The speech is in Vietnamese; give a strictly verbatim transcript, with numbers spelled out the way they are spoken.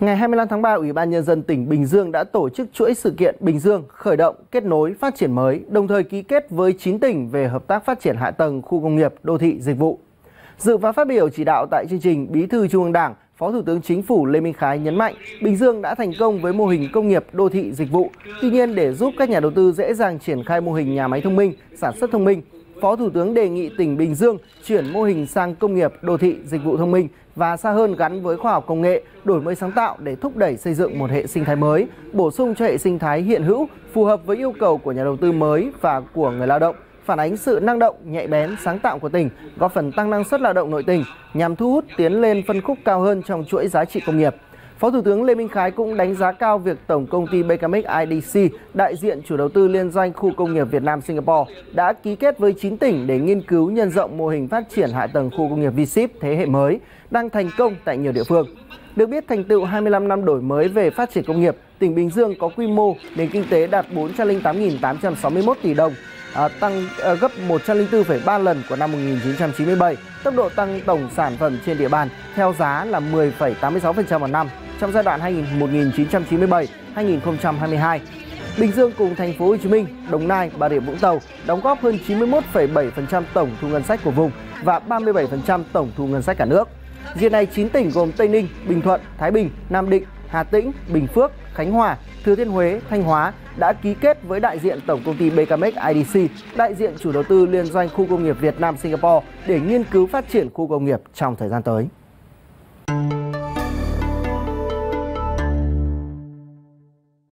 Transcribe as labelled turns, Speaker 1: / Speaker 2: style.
Speaker 1: Ngày hai mươi lăm tháng ba, Ủy ban Nhân dân tỉnh Bình Dương đã tổ chức chuỗi sự kiện Bình Dương khởi động kết nối phát triển mới, đồng thời ký kết với chín tỉnh về hợp tác phát triển hạ tầng khu công nghiệp, đô thị, dịch vụ. Dự và phát biểu chỉ đạo tại chương trình, Bí thư Trung ương Đảng, Phó Thủ tướng Chính phủ Lê Minh Khái nhấn mạnh Bình Dương đã thành công với mô hình công nghiệp, đô thị, dịch vụ. Tuy nhiên, để giúp các nhà đầu tư dễ dàng triển khai mô hình nhà máy thông minh, sản xuất thông minh, Phó Thủ tướng đề nghị tỉnh Bình Dương chuyển mô hình sang công nghiệp, đô thị, dịch vụ thông minh và xa hơn gắn với khoa học công nghệ, đổi mới sáng tạo để thúc đẩy xây dựng một hệ sinh thái mới, bổ sung cho hệ sinh thái hiện hữu, phù hợp với yêu cầu của nhà đầu tư mới và của người lao động, phản ánh sự năng động, nhạy bén, sáng tạo của tỉnh, góp phần tăng năng suất lao động nội tỉnh nhằm thu hút tiến lên phân khúc cao hơn trong chuỗi giá trị công nghiệp. Phó Thủ tướng Lê Minh Khái cũng đánh giá cao việc Tổng công ty Becamic i đê xê, đại diện chủ đầu tư liên doanh khu công nghiệp Việt Nam Singapore, đã ký kết với chín tỉnh để nghiên cứu nhân rộng mô hình phát triển hạ tầng khu công nghiệp V ship thế hệ mới, đang thành công tại nhiều địa phương. Được biết, thành tựu hai mươi lăm năm đổi mới về phát triển công nghiệp, tỉnh Bình Dương có quy mô nền kinh tế đạt bốn trăm lẻ tám nghìn tám trăm sáu mươi mốt tỷ đồng, à, tăng à, gấp một trăm lẻ bốn phẩy ba lần của năm một nghìn chín trăm chín mươi bảy. Tốc độ tăng tổng sản phẩm trên địa bàn theo giá là mười phẩy tám mươi sáu phần trăm một năm trong giai đoạn một nghìn chín trăm chín mươi bảy đến hai nghìn không trăm hai mươi hai. Bình Dương cùng thành phố Hồ Chí Minh, Đồng Nai, Bà Rịa Vũng Tàu đóng góp hơn chín mươi mốt phẩy bảy phần trăm tổng thu ngân sách của vùng và ba mươi bảy phần trăm tổng thu ngân sách cả nước. Hiện nay, chín tỉnh gồm Tây Ninh, Bình Thuận, Thái Bình, Nam Định, Hà Tĩnh, Bình Phước, Khánh Hòa, Thừa Thiên Huế, Thanh Hóa đã ký kết với đại diện Tổng công ty Becamic i đê xê, đại diện chủ đầu tư liên doanh khu công nghiệp Việt Nam Singapore để nghiên cứu phát triển khu công nghiệp trong thời gian tới.